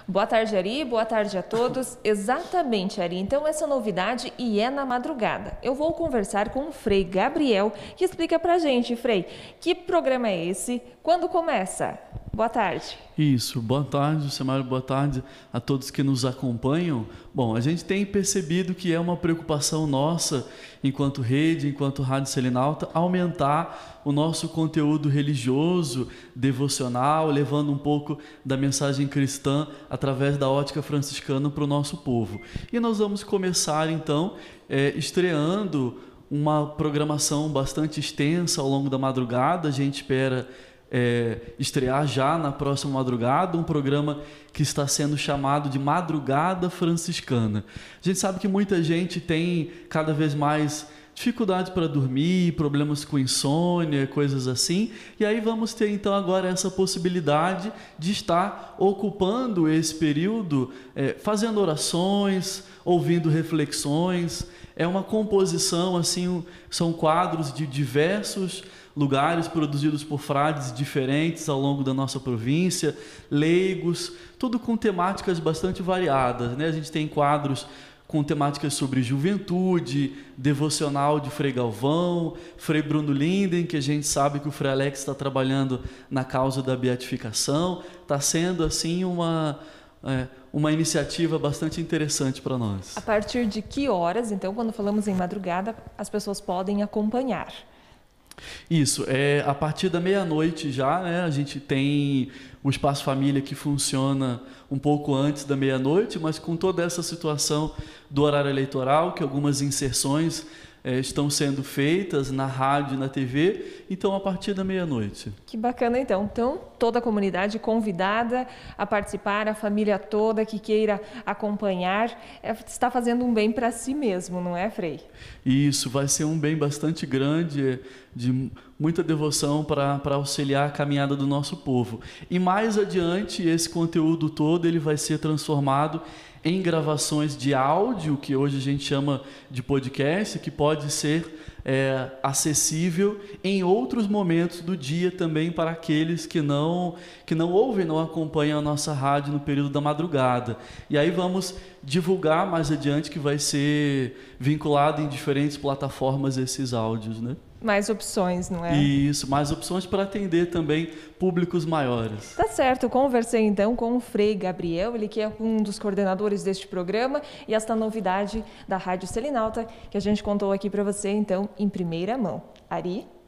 Boa tarde, Ari. Boa tarde a todos. Exatamente, Ari. Então, essa novidade e é na madrugada. Eu vou conversar com o Frei Gabriel, que explica pra gente, Frei, que programa é esse? Quando começa? Boa tarde. Isso, boa tarde, Semário, boa tarde a todos que nos acompanham. Bom, a gente tem percebido que é uma preocupação nossa, enquanto rede, enquanto Rádio Selinalta, aumentar o nosso conteúdo religioso, devocional, levando um pouco da mensagem cristã através da ótica franciscana para o nosso povo. E nós vamos começar, então, estreando uma programação bastante extensa ao longo da madrugada. A gente espera estrear já na próxima madrugada um programa que está sendo chamado de Madrugada Franciscana. A gente sabe que muita gente tem cada vez mais dificuldade para dormir, problemas com insônia, coisas assim, e aí vamos ter então agora essa possibilidade de estar ocupando esse período fazendo orações, ouvindo reflexões. É uma composição, assim, são quadros de diversos lugares produzidos por frades diferentes ao longo da nossa província, leigos, tudo com temáticas bastante variadas, né? A gente tem quadros com temáticas sobre juventude, devocional de Frei Galvão, Frei Bruno Linden, que a gente sabe que o Frei Alex está trabalhando na causa da beatificação. Está sendo assim uma iniciativa bastante interessante para nós. A partir de que horas, então, quando falamos em madrugada, as pessoas podem acompanhar? Isso, a partir da meia-noite já, né? A gente tem o Espaço Família que funciona um pouco antes da meia-noite, mas com toda essa situação do horário eleitoral, que algumas inserções estão sendo feitas na rádio e na TV, então a partir da meia-noite. Que bacana, então. Então, toda a comunidade convidada a participar, a família toda que queira acompanhar, está fazendo um bem para si mesmo, não é, Frei? Isso, vai ser um bem bastante grande, de muita devoção para auxiliar a caminhada do nosso povo. E mais adiante, esse conteúdo todo ele vai ser transformado em gravações de áudio, que hoje a gente chama de podcast, que pode ser acessível em outros momentos do dia também para aqueles que não ouvem, não acompanham a nossa rádio no período da madrugada. E aí vamos divulgar mais adiante que vai ser vinculado em diferentes plataformas esses áudios, né? Mais opções, não é? Isso, mais opções para atender também públicos maiores. Tá certo, eu conversei então com o Frei Gabriel, ele que é um dos coordenadores deste programa, e esta novidade da Rádio Selinalta que a gente contou aqui para você então em primeira mão. Ari?